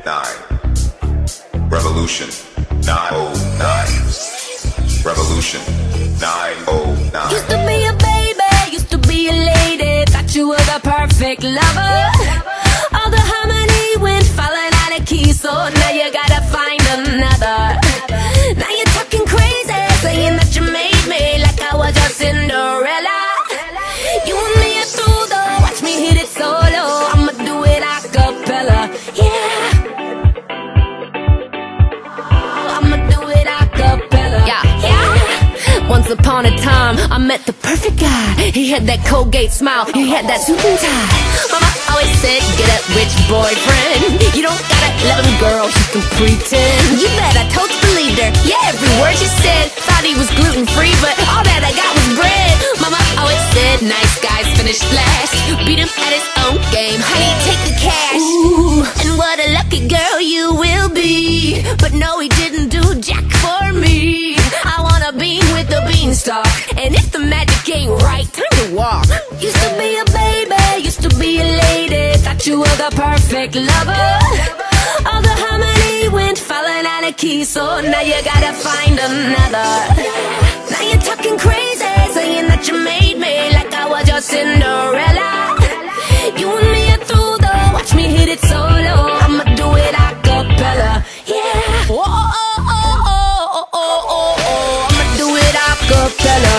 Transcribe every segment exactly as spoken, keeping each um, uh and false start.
nine. Revolution nine oh nine. Revolution nine oh nine. Used to be a baby, used to be a lady, thought you were the perfect lover. All the harmony went falling out of key, so now you gotta find another. Now you're talking crazy, saying that you made me like I was your Cinderella. You want me a through though, watch me hit it solo, I'ma do it a cappella, yeah. I'ma do it a cappella, yeah, yeah. Once upon a time, I met the perfect guy. He had that Colgate smile, he had that suit and tie. Mama always said, get a rich boyfriend. You don't gotta love him, girl, you can pretend. You bet I totally believed her, yeah, every word she said. Thought he was gluten-free, but all that I got was bread. Mama always said, nice guys finish last. Beat him at his own game, honey, take the cash. Ooh, and what a lucky girl you will be. But no, he didn't do jack for me. I wanna be with the beanstalk, and if the magic ain't right, time to walk. Used to be a baby, used to be a lady, thought you were the perfect lover. All the harmony went falling out of key, so now you gotta find another. Now you're talking crazy, saying that you made me like I was your Cinderella. You want me a through though, watch me hit it solo, I'ma do it a cappella, yeah. Oh, oh, oh, oh, oh, oh, oh, oh. I'ma do it a cappella.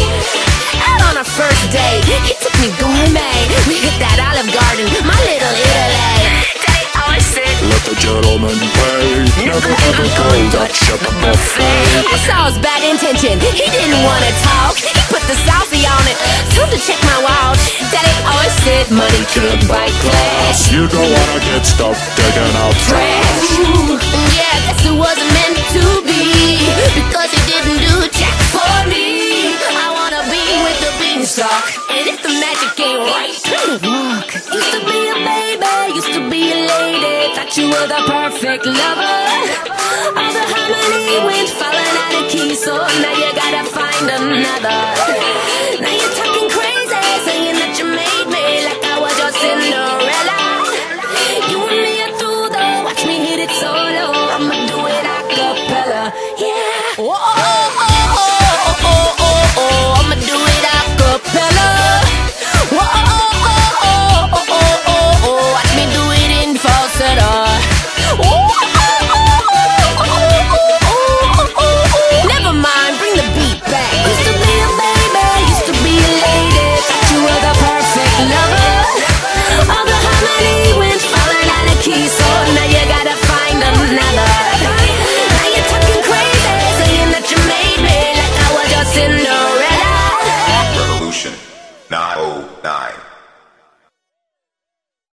Out on our first date, he took me gourmet. We hit that Olive Garden, my little Italy. Daddy always said, let the gentleman pay. Never ever go Dutch at the buffet. I saw his bad intention, he didn't wanna talk. He put the selfie on it, told to check my watch. Daddy always said, money can't buy class. You don't wanna get stuff taken out trash. Ooh, yeah, guess it wasn't meant to be, because he didn't do jack for me. I wanna be with the beanstalk, and if the magic ain't right, time to walk. Used to be a baby, used to be a lady, thought you were the perfect lover. All the harmony went falling out of key, so now you gotta find another. Now you're talking crazy, saying that you made me like I was your Cinderella. You want me a through though, watch me hit it solo, I'ma do it a cappella, yeah. Oh, oh, oh, oh, oh, oh, oh, I'ma do it a cappella. Oh, oh, oh, oh, oh, oh, oh, oh, watch me do it in falsetto. Oh, oh, oh, oh, oh, oh, oh, oh. Never mind, bring the beat back. Used to be a baby, used to be a lady, thought you were the perfect lover. All the harmony went falling out of key, so now you gotta find another. Now you're talking crazy, saying that you made me like I was your Cinderella. Revolution nine oh nine.